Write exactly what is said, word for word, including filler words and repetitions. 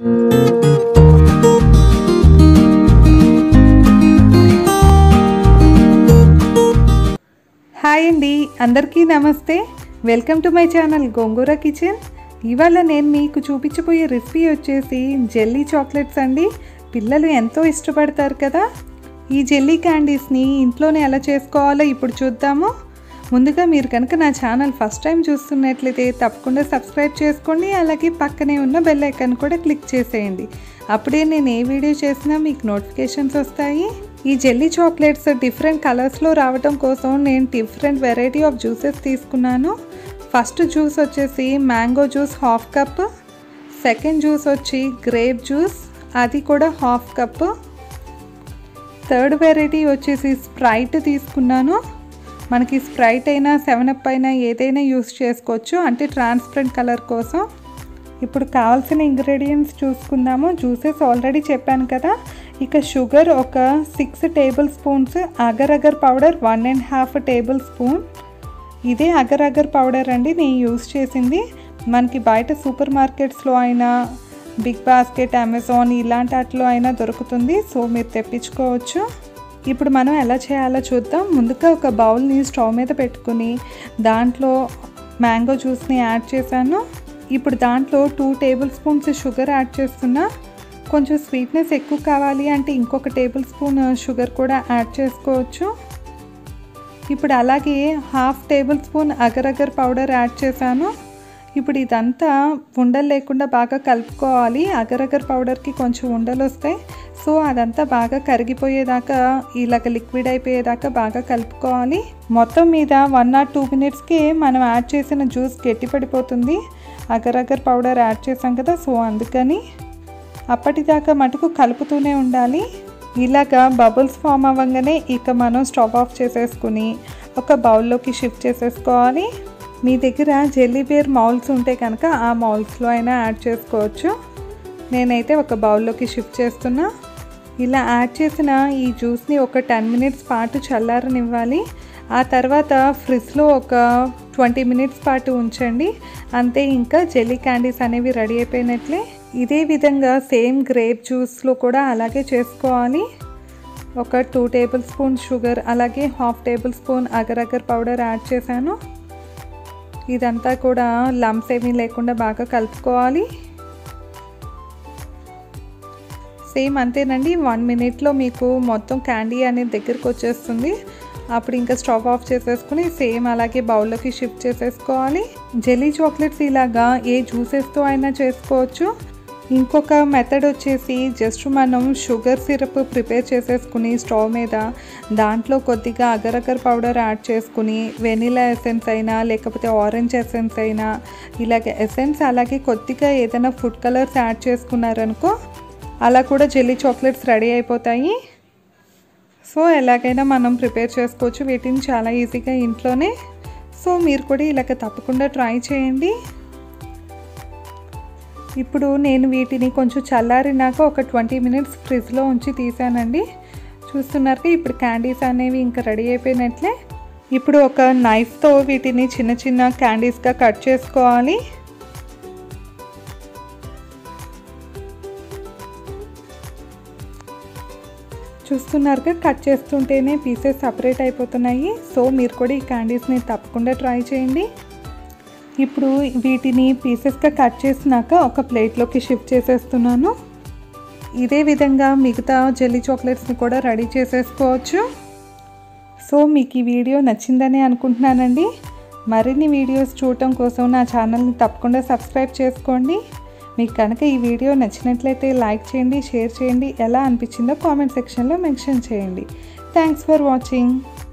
Hi అండి, అందరికీ నమస్తే. Welcome to my channel Gongura kitchen. ఇవాళ నేను మీకు చూపించబోయే రెసిపీ వచ్చేసి జెల్లీ చాక్లెట్స్ అండి. పిల్లలు ఎంతో ఇష్టపడతారు కదా. ఈ జెల్లీ క్యాండీస్ని ఇంట్లోనే ఎలా చేసుకోవాలో ఇప్పుడు చూద్దాము. ముందుగా మీరు కనుక నా ఛానల్ ఫస్ట్ టైం చూస్తున్నట్లయితే తప్పకుండా సబ్స్క్రైబ్ చేసుకోండి. అలాగే పక్కనే ఉన్న బెల్ ఐకాన్ కూడా క్లిక్ చేసేయండి. అప్పుడే నేను ఏ వీడియో చేసినా మీకు నోటిఫికేషన్స్ వస్తాయి. ఈ జెల్లీ చాక్లెట్స్ డిఫరెంట్ కలర్స్లో రావడం కోసం నేను డిఫరెంట్ వెరైటీ ఆఫ్ జ్యూసెస్ తీసుకున్నాను. ఫస్ట్ జ్యూస్ వచ్చేసి mango juice half cup, second juice వచ్చి గ్రేప్ జ్యూస్ అది కూడా హాఫ్ కప్, థర్డ్ వెరైటీ వచ్చేసి స్ప్రైట్ తీసుకున్నాను. మనకి స్ప్రైట్ అయినా సెవెన్ అప్ అయినా ఏదైనా యూస్ చేసుకోవచ్చు, అంటే ట్రాన్స్పరెంట్ కలర్ కోసం. ఇప్పుడు కావాల్సిన ఇంగ్రీడియంట్స్ చూసుకుందాము. జ్యూసెస్ ఆల్రెడీ చెప్పాను కదా. ఇక షుగర్ ఒక six table spoons, agar agar powder one and half table spoon. ఇదే అగర్ అగర్ పౌడర్ అండి నేను యూస్ చేసింది. మనకి బయట సూపర్ మార్కెట్స్లో అయినా బిగ్ బాస్కెట్, అమెజాన్ ఇలాంటి వాటిలో అయినా దొరుకుతుంది. సో మీరు తెప్పించుకోవచ్చు. ఇప్పుడు మనం ఎలా చేయాలో చూద్దాం. ముందుగా ఒక బౌల్ని స్టవ్ మీద పెట్టుకుని దాంట్లో మ్యాంగో జ్యూస్ని యాడ్ చేశాను. ఇప్పుడు దాంట్లో two table spoons sugar add చేస్తున్నా. కొంచెం స్వీట్నెస్ ఎక్కువ కావాలి అంటే ఇంకొక టేబుల్ స్పూన్ షుగర్ కూడా యాడ్ చేసుకోవచ్చు. ఇప్పుడు అలాగే half table spoon agar agar powder add చేశాను. ఇప్పుడు ఇదంతా ఉండలు లేకుండా బాగా కలుపుకోవాలి. అగర్ అగర్ పౌడర్కి కొంచెం ఉండలు వస్తాయి. సో అదంతా బాగా కరిగిపోయేదాకా, ఇలాగ లిక్విడ్ అయిపోయేదాకా బాగా కలుపుకోవాలి. మొత్తం మీద వన్ ఆర్ టూ మినిట్స్కి మనం యాడ్ చేసిన జ్యూస్ గట్టిపడిపోతుంది. అగర్ అగర్ పౌడర్ యాడ్ చేసాం కదా, సో అందుకని అప్పటిదాకా మటుకు కలుపుతూనే ఉండాలి. ఇలాగా బబుల్స్ ఫామ్ అవ్వగానే ఇక మనం స్టవ్ ఆఫ్ చేసేసుకుని ఒక బౌల్లోకి షిఫ్ట్ చేసేసుకోవాలి. మీ దగ్గర జెల్లీ బేర్ మౌల్స్ ఉంటే కనుక ఆ మౌల్స్లో అయినా యాడ్ చేసుకోవచ్చు. నేనైతే ఒక బౌల్లోకి షిఫ్ట్ చేస్తున్నా. ఇలా యాడ్ చేసిన ఈ జ్యూస్ని ఒక టెన్ మినిట్స్ పాటు చల్లారనివ్వాలి. ఆ తర్వాత ఫ్రిడ్జ్లో ఒక ట్వంటీ మినిట్స్ పాటు ఉంచండి. అంతే, ఇంకా జెల్లీ క్యాండీస్ అనేవి రెడీ అయిపోయినట్లే. ఇదే విధంగా సేమ్ గ్రేప్ జ్యూస్లో కూడా అలాగే చేసుకోవాలి. ఒక టూ టేబుల్ స్పూన్ షుగర్ అలాగే half table spoon agar agar powder add చేశాను. ఇదంతా కూడా లంప్స్ ఏమీ లేకుండా బాగా కలుపుకోవాలి. సేమ్ అంతేనండి. వన్ మినిట్లో మీకు మొత్తం క్యాండీ అనేది దగ్గరికి వచ్చేస్తుంది. అప్పుడు ఇంకా స్టవ్ ఆఫ్ చేసేసుకుని సేమ్ అలాగే బౌల్లోకి షిఫ్ట్ చేసేసుకోవాలి. జెల్లీ చాక్లెట్స్ ఇలాగా ఏ జ్యూసెస్తో అయినా చేసుకోవచ్చు. ఇంకొక మెథడ్ వచ్చేసి జస్ట్ మనం షుగర్ సిరప్ ప్రిపేర్ చేసేసుకుని స్టవ్ మీద దాంట్లో కొద్దిగా అగర్ అగర్ పౌడర్ యాడ్ చేసుకుని వెనిలా ఎసెన్స్ అయినా లేకపోతే ఆరెంజ్ ఎసెన్స్ అయినా ఇలాగ ఎసెన్స్ అలాగే కొద్దిగా ఏదైనా ఫుడ్ కలర్స్ యాడ్ చేసుకున్నారనుకో అలా కూడా జెల్లీ చాక్లెట్స్ రెడీ అయిపోతాయి. సో ఎలాగైనా మనం ప్రిపేర్ చేసుకోవచ్చు వీటిని చాలా ఈజీగా ఇంట్లోనే. సో మీరు కూడా ఇలాగ తప్పకుండా ట్రై చేయండి. ఇప్పుడు నేను వీటిని కొంచెం చల్లారినాక ఒక ట్వంటీ మినిట్స్ ఫ్రిడ్జ్లో ఉంచి తీసానండి. చూస్తున్నారుగా ఇప్పుడు క్యాండీస్ అనేవి ఇంకా రెడీ అయిపోయినట్లే. ఇప్పుడు ఒక నైఫ్తో వీటిని చిన్న చిన్న క్యాండీస్గా కట్ చేసుకోవాలి. చూస్తున్నారుగా కట్ చేస్తుంటేనే పీసెస్ సపరేట్ అయిపోతున్నాయి. సో మీరు కూడా ఈ క్యాండీస్ని తప్పకుండా ట్రై చేయండి. ఇప్పుడు వీటిని పీసెస్గా కట్ చేసినాక ఒక ప్లేట్లోకి షిఫ్ట్ చేసేస్తున్నాను. ఇదే విధంగా మిగతా జెల్లీ చాక్లెట్స్ని కూడా రెడీ చేసేసుకోవచ్చు. సో మీకు ఈ వీడియో నచ్చిందని అనుకుంటున్నానండి. మరిన్ని వీడియోస్ చూడటం కోసం నా ఛానల్ని తప్పకుండా సబ్స్క్రైబ్ చేసుకోండి. మీకు కనుక ఈ వీడియో నచ్చినట్లయితే లైక్ చేయండి, షేర్ చేయండి. ఎలా అనిపించిందో కామెంట్ సెక్షన్లో మెన్షన్ చేయండి. Thanks for watching.